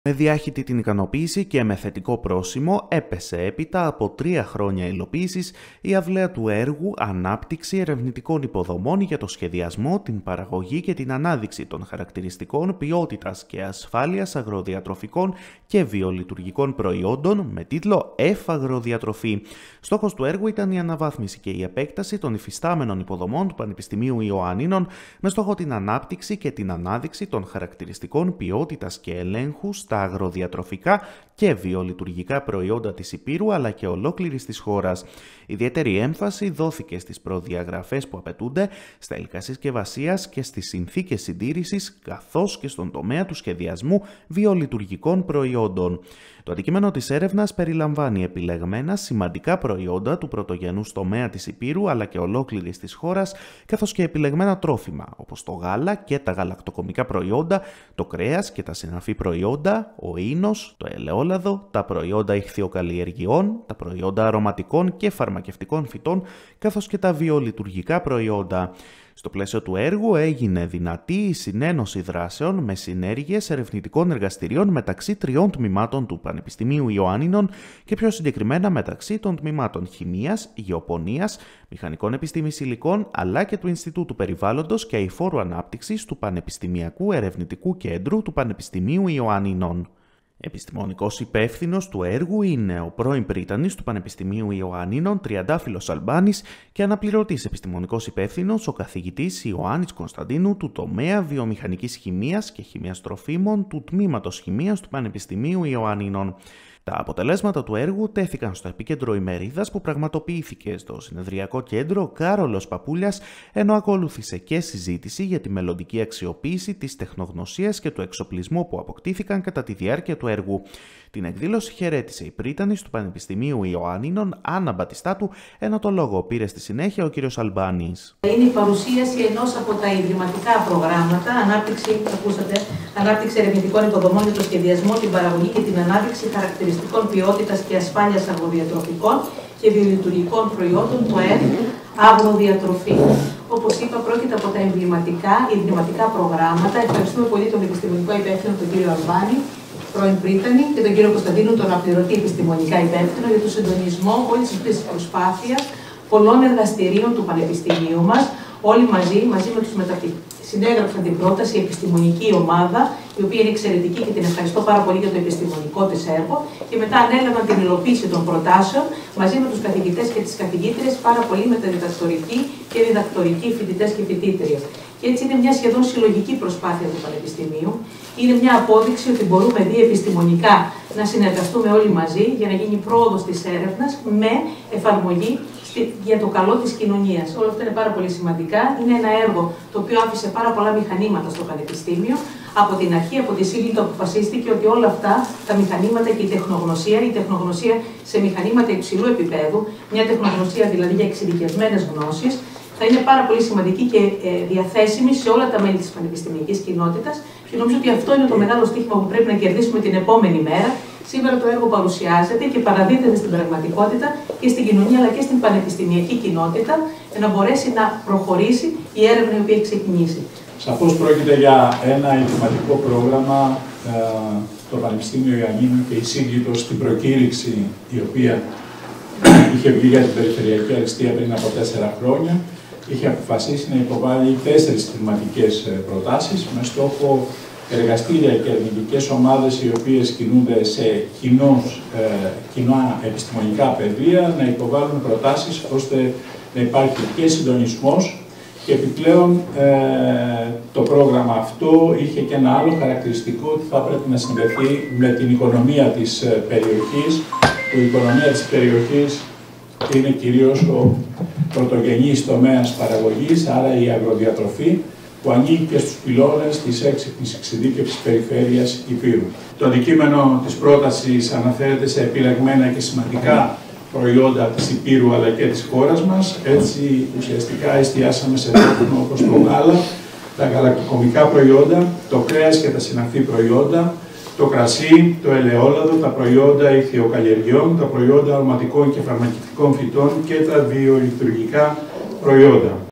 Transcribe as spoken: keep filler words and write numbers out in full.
Με διάχυτη την ικανοποίηση και με θετικό πρόσημο έπεσε έπειτα από τρία χρόνια υλοποίησης η αυλαία του έργου «Ανάπτυξη ερευνητικών υποδομών για το σχεδιασμό, την παραγωγή και την ανάδειξη των χαρακτηριστικών ποιότητας και ασφάλειας αγροδιατροφικών και βιολειτουργικών προϊόντων» με τίτλο «Εφ Αγροδιατροφή». Στόχος του έργου ήταν η αναβάθμιση και η επέκταση των υφιστάμενων υποδομών του Πανεπιστημίου Ιωαννίνων με στόχο την ανάπτυξη και την ανάδειξη των χαρακτηριστικών ποιότητας και ελέγχου στα αγροδιατροφικά και βιολειτουργικά προϊόντα της Ηπείρου αλλά και ολόκληρης της χώρας. Ιδιαίτερη έμφαση δόθηκε στις προδιαγραφές που απαιτούνται στα υλικά συσκευασίας και στις συνθήκες συντήρησης, καθώς και στον τομέα του σχεδιασμού βιολειτουργικών προϊόντων. Το αντικείμενο της έρευνας περιλαμβάνει επιλεγμένα σημαντικά προϊόντα του πρωτογενούς τομέα της Ηπείρου αλλά και ολόκληρης της χώρας, καθώς και επιλεγμένα τρόφιμα όπως το γάλα και τα γαλακτοκομικά προϊόντα, το κρέας και τα συναφή προϊόντα, ο ίνος, το ελαιόλαδο, τα προϊόντα ιχθυοκαλλιεργειών, τα προϊόντα αρωματικών και φαρμακευτικών φυτών, καθώς και τα βιολειτουργικά προϊόντα. Στο πλαίσιο του έργου έγινε δυνατή η συνένωση δράσεων με συνέργειες ερευνητικών εργαστηρίων μεταξύ τριών τμήματων του Πανεπιστημίου Ιωαννίνων και πιο συγκεκριμένα μεταξύ των τμήματων Χημείας, Γεωπονίας, Μηχανικών Επιστήμης Υλικών αλλά και του Ινστιτούτου Περιβάλλοντος και Αειφόρου Ανάπτυξης του Πανεπιστημιακού Ερευνητικού Κέντρου του Πανεπιστημίου Ιωαννίνων. Επιστημονικός υπεύθυνος του έργου είναι ο πρώην πρίτανης του Πανεπιστημίου Ιωαννίνων Τριαντάφυλλος Αλμπάνης και αναπληρωτής επιστημονικός υπεύθυνος ο καθηγητής Ιωάννης Κωνσταντίνου του τομέα Βιομηχανικής Χημείας και Χημείας Τροφίμων του Τμήματος Χημείας του Πανεπιστημίου Ιωαννίνων. Τα αποτελέσματα του έργου τέθηκαν στο επίκεντρο ημερίδας που πραγματοποιήθηκε στο συνεδριακό κέντρο Κάρολος Παπούλιας, ενώ ακολούθησε και συζήτηση για τη μελλοντική αξιοποίηση της τεχνογνωσίας και του εξοπλισμού που αποκτήθηκαν κατά τη διάρκεια του έργου. Την εκδήλωση χαιρέτησε η πρίτανης του Πανεπιστημίου Ιωαννίνων Άννα Μπατιστάτου, ενώ το λόγο πήρε στη συνέχεια ο κ. Αλμπάνης. Είναι η παρουσίαση ενός από τα ιδρυματικά προγράμματα, ανάπτυξη, ακούσατε, ανάπτυξη ερευνητικών υποδομών για το σχεδιασμό, την παραγωγή και την ανάδειξη χαρακτηριστικών ποιότητας και ασφάλειας αγροδιατροφικών και βιολειτουργικών προϊόντων, το ΕΦ Αγροδιατροφή. Όπως είπα, πρόκειται από τα εμβληματικά ιδρυματικά προγράμματα. Ευχαριστούμε πολύ τον επιστημονικό υπεύθυνο, τον κ. Αλμπάνη, πρώην πρίτανη, και τον κύριο Κωνσταντίνου, τον αναπληρωτή επιστημονικά υπεύθυνο, για τον συντονισμό όλη τη προσπάθεια πολλών εργαστηρίων του Πανεπιστημίου μας. Όλοι μαζί, μαζί με τους μεταπτυχιακούς, συνέγραψαν την πρόταση, η επιστημονική ομάδα, η οποία είναι εξαιρετική και την ευχαριστώ πάρα πολύ για το επιστημονικό της έργο, και μετά ανέλαβαν την υλοποίηση των προτάσεων μαζί με τους καθηγητές και τις καθηγήτριες, πάρα πολύ μεταδιδακτορικοί και διδακτορικοί φοιτητές και φοιτήτριες. Και έτσι είναι μια σχεδόν συλλογική προσπάθεια του Πανεπιστημίου. Είναι μια απόδειξη ότι μπορούμε διεπιστημονικά να συνεργαστούμε όλοι μαζί για να γίνει πρόοδος της έρευνας με εφαρμογή για το καλό της κοινωνίας. Όλα αυτά είναι πάρα πολύ σημαντικά. Είναι ένα έργο το οποίο άφησε πάρα πολλά μηχανήματα στο Πανεπιστήμιο. Από την αρχή, από τη σύλλητα, αποφασίστηκε ότι όλα αυτά τα μηχανήματα και η τεχνογνωσία, η τεχνογνωσία σε μηχανήματα υψηλού επίπεδου, μια τεχνογνωσία δηλαδή για εξειδικευμένες γνώσεις, θα είναι πάρα πολύ σημαντική και ε, διαθέσιμη σε όλα τα μέλη της πανεπιστημιακής κοινότητας, και νομίζω ότι αυτό είναι το μεγάλο στίχημα που πρέπει να κερδίσουμε την επόμενη μέρα. Σήμερα το έργο παρουσιάζεται και παραδίδεται στην πραγματικότητα και στην κοινωνία αλλά και στην πανεπιστημιακή κοινότητα, για να μπορέσει να προχωρήσει η έρευνα η οποία έχει ξεκινήσει. Σαφώς πρόκειται για ένα ιδρυματικό πρόγραμμα ε, το Πανεπιστήμιο Ιωαννίνων και η σύγκλιτος στην προκήρυξη η οποία είχε βγει για την περιφερειακή αριστεία πριν από τέσσερα χρόνια. Είχε αποφασίσει να υποβάλει τέσσερις κλιματικές προτάσεις με στόχο εργαστήρια και ερευνητικές ομάδες οι οποίες κινούνται σε κοινούς, ε, κοινά επιστημονικά πεδία να υποβάλουν προτάσεις ώστε να υπάρχει και συντονισμός, και επιπλέον ε, το πρόγραμμα αυτό είχε και ένα άλλο χαρακτηριστικό, ότι θα πρέπει να συνδεθεί με την οικονομία της περιοχής, που η οικονομία της περιοχής είναι κυρίως ο πρωτογενής τομέας παραγωγής, άρα η αγροδιατροφή, που ανήκει και στους πυλώνες της έξυπνης εξειδίκευσης περιφέρειας Ηπείρου. Το αντικείμενο της πρότασης αναφέρεται σε επιλεγμένα και σημαντικά προϊόντα της Ηπείρου αλλά και της χώρας μας. Έτσι ουσιαστικά εστιάσαμε σε τρόφιμα όπως το γάλα, τα γαλακτοκομικά προϊόντα, το κρέας και τα συναφή προϊόντα, το κρασί, το ελαιόλαδο, τα προϊόντα ιχθυοκαλλιεργειών, τα προϊόντα αρωματικών και φαρμακευτικών φυτών και τα βιολειτουργικά προϊόντα.